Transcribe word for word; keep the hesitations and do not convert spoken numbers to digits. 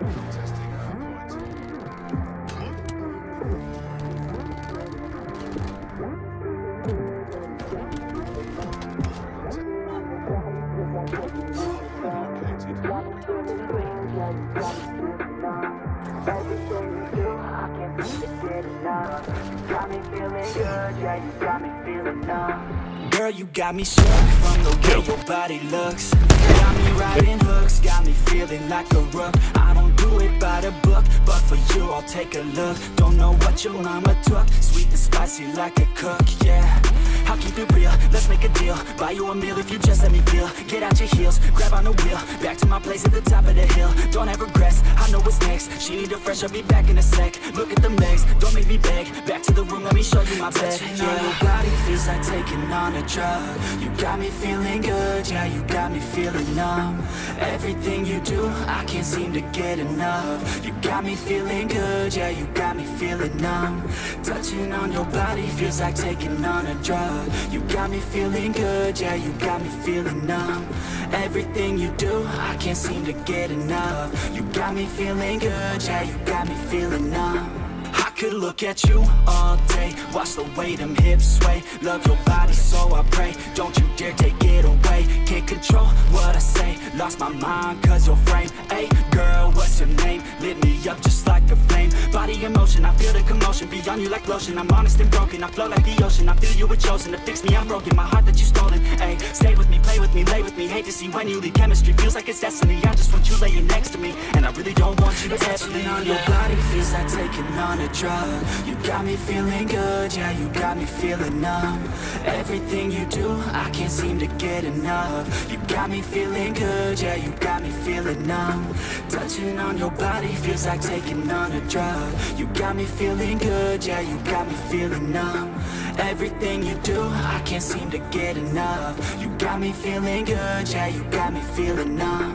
Testing out quality. Everything you do, I can't seem to get enough. Got me feeling good, yeah, you got me feeling numb. Girl, you got me shook from the way your body looks. Got me riding hooks, got me feeling like a rook. I don't do it by the book, but for you I'll take a look. Don't know what your mama took, sweet and spicy like a cook, yeah. I'll keep it real, let's make a deal. Buy you a meal if you just let me feel. Get out your heels, grab on the wheel. Back to my place at the top of the hill. Don't have regrets, I know what's next. She need a fresh, I'll be back in a sec. Look at the legs, don't make me beg. Back to the room, let me show you my bed. Touching yeah. on your body feels like taking on a drug. You got me feeling good, yeah, you got me feeling numb. Everything you do, I can't seem to get enough. You got me feeling good, yeah, you got me feeling numb. Touching on your body feels like taking on a drug. You got me feeling good, yeah, you got me feeling numb. Everything you do, I can't seem to get enough. You got me feeling good, yeah, you got me feeling numb. I could look at you all day, watch the way them hips sway. Love your body, so I pray, don't you dare take it away. Can't control what I say, lost my mind cause your frame. Hey girl, what's your name? Lit me up just like a flame. Body in motion, I feel the commotion. Beyond you like lotion, I'm honest and broken. I flow like the ocean, I feel you were chosen to fix me, I'm broken. My heart that you stolen, hey. Stay with me, play with me, lay with me. Hate to see when you leave, chemistry feels like it's destiny. I just want you laying next to me, and I really don't want you to test me. On your body feels like taking on a drug. You got me feeling good, yeah, you got me feeling numb. Everything you do, I can't seem to get enough. You got me feeling good, yeah, you got me feeling numb. Touching on your body feels like taking on a drug. You got me feeling good, yeah, you got me feeling numb. Everything you do, I can't seem to get enough. You got me feeling good, yeah, you got me feeling numb.